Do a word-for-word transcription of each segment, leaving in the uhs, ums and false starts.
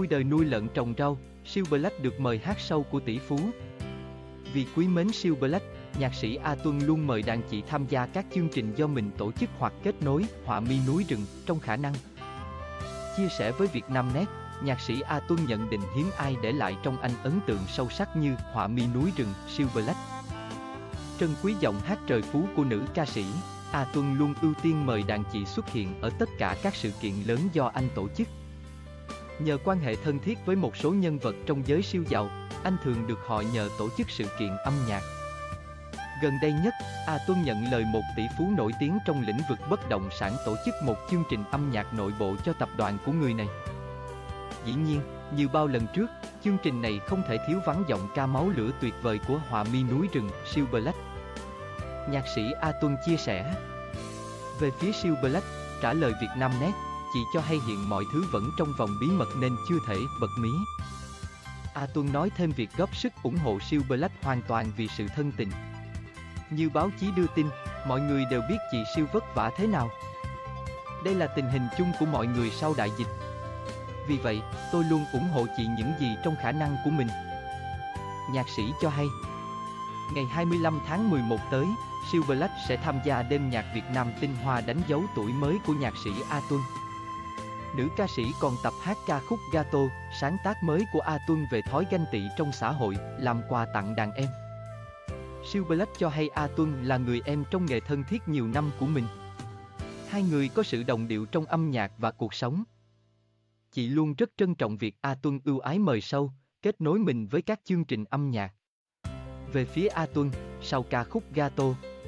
đời nuôi lợn trồng rau, Silver được mời hát show của tỷ phú. Vì quý mến Silver, nhạc sĩ A Tuân luôn mời đàn chị tham gia các chương trình do mình tổ chức hoặc kết nối, họa mi núi rừng, trong khả năng. Chia sẻ với Vietnamnet, nhạc sĩ A Tuân nhận định hiếm ai để lại trong anh ấn tượng sâu sắc như họa mi núi rừng, Silver. Trân quý giọng hát trời phú của nữ ca sĩ, A Tuân luôn ưu tiên mời đàn chị xuất hiện ở tất cả các sự kiện lớn do anh tổ chức. Nhờ quan hệ thân thiết với một số nhân vật trong giới siêu giàu, anh thường được họ nhờ tổ chức sự kiện âm nhạc. Gần đây nhất, A Tuân nhận lời một tỷ phú nổi tiếng trong lĩnh vực bất động sản tổ chức một chương trình âm nhạc nội bộ cho tập đoàn của người này. Dĩ nhiên, như bao lần trước, chương trình này không thể thiếu vắng giọng ca máu lửa tuyệt vời của họa mi núi rừng, Silver. Nhạc sĩ A Tuân chia sẻ. Về phía Silver, trả lời Vietnamnet, chị cho hay hiện mọi thứ vẫn trong vòng bí mật nên chưa thể bật mí. A Tuân nói thêm việc góp sức ủng hộ Silver hoàn toàn vì sự thân tình. Như báo chí đưa tin, mọi người đều biết chị Siêu vất vả thế nào. Đây là tình hình chung của mọi người sau đại dịch. Vì vậy, tôi luôn ủng hộ chị những gì trong khả năng của mình. Nhạc sĩ cho hay. Ngày hai mươi lăm tháng mười một tới, Silver sẽ tham gia đêm nhạc Việt Nam tinh hoa đánh dấu tuổi mới của nhạc sĩ A Tuân. Nữ ca sĩ còn tập hát ca khúc Gato, sáng tác mới của A Tuân về thói ganh tị trong xã hội, làm quà tặng đàn em. Silver cho hay A Tuân là người em trong nghề thân thiết nhiều năm của mình. Hai người có sự đồng điệu trong âm nhạc và cuộc sống. Chị luôn rất trân trọng việc A Tuân ưu ái mời show, kết nối mình với các chương trình âm nhạc. Về phía A Tuân, sau ca khúc Gato,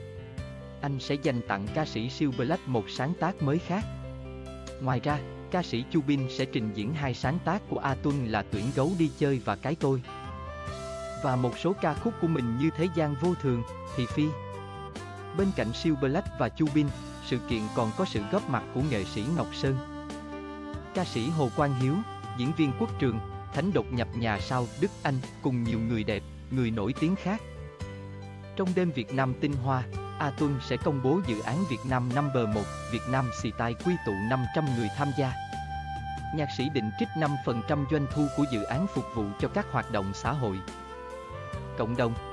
anh sẽ dành tặng ca sĩ Silver một sáng tác mới khác. Ngoài ra, ca sĩ Chu Bin sẽ trình diễn hai sáng tác của A Tuân là Tuyển gấu đi chơi và Cái tôi. Và một số ca khúc của mình như Thế gian vô thường, Thị phi. Bên cạnh Silver và Chu Bin, sự kiện còn có sự góp mặt của nghệ sĩ Ngọc Sơn, ca sĩ Hồ Quang Hiếu, diễn viên Quốc Trường, Thánh đột nhập nhà sao Đức Anh cùng nhiều người đẹp, người nổi tiếng khác. Trong đêm Việt Nam tinh hoa, A Tuân sẽ công bố dự án Việt Nam Number một, Việt Nam xì tai quy tụ năm trăm người tham gia. Nhạc sĩ định trích năm phần trăm doanh thu của dự án phục vụ cho các hoạt động xã hội, cộng đồng.